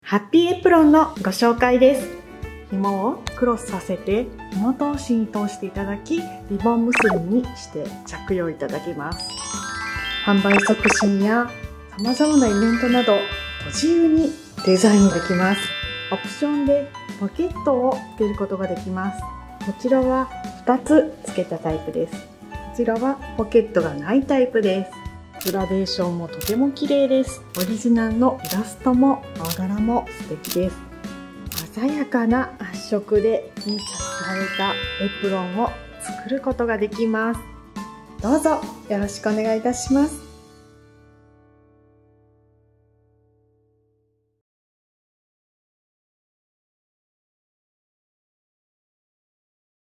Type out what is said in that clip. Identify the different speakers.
Speaker 1: ハッピーエプロンのご紹介です。紐をクロスさせて紐通しに通していただき、リボン結びにして着用いただけます。販売促進や様々なイベントなどご自由にデザインできます。オプションでポケットをつけることができます。こちらは2つつけたタイプです。こちらはポケットがないタイプです。グラデーションもとても綺麗です。オリジナルのイラストも柄も素敵です。鮮やかな発色で印刷されたエプロンを作ることができます。どうぞよろしくお願いいたします。